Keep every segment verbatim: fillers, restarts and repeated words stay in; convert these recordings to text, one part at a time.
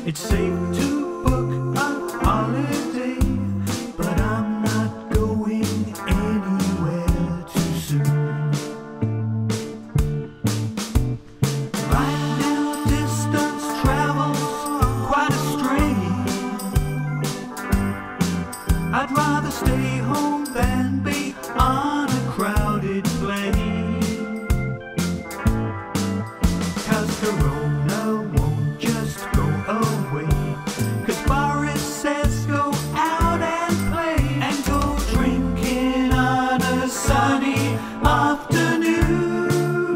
It's safe to book a holiday, but I'm not going anywhere too soon. Right now distance travel's quite a strain. I'd rather stay home than be on a crowded plane. 'Cause Corona won't just go away. 'Cause Boris says go out and play, and go drinking on a sunny afternoon.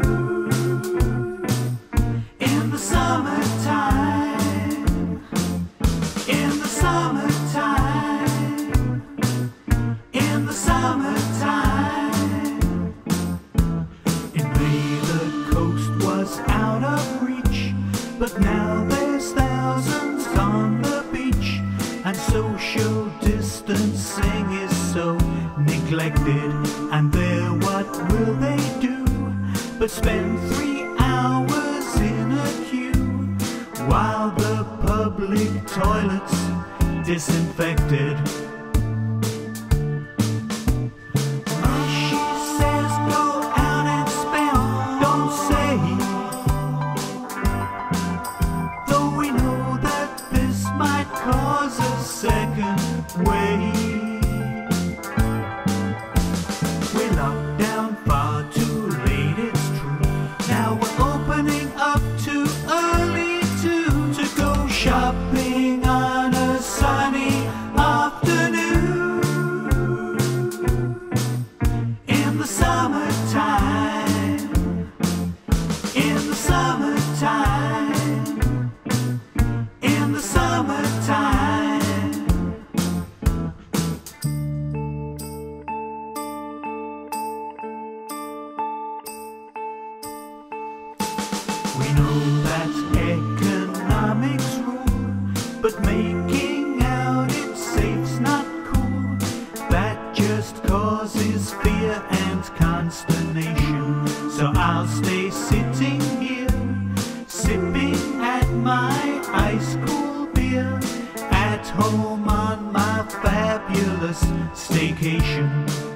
In the summertime, in the summertime, in the summertime. In May the coast was out of reach, but now there's thousands on the beach, and social distancing is so neglected. And there, what will they do but spend three hours in a queue while the public toilets disinfected? She says go out and spend, don't save. Though we know that this might cause a second wave. We're locked down far too late, it's true. Now we're opening up too early too, to go shopping on a sunny afternoon. In the summertime, in the summertime, in the summertime. We know that economics rule, but making out it's safe's not cool. That just causes fear and consternation. So I'll stay sitting here, sipping at my ice cool beer, at home on my fabulous staycation.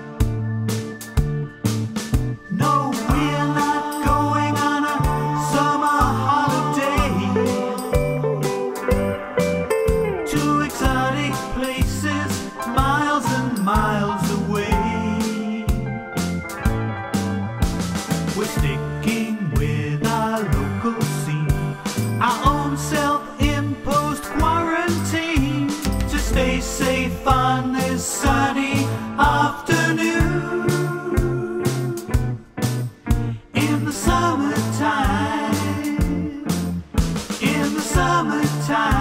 No, we're not going on a summer holiday to exotic places miles and miles away. We're sticking with our local scene, our own self-imposed quarantine, to stay safe on this sunny afternoon. In the summertime, in the summertime.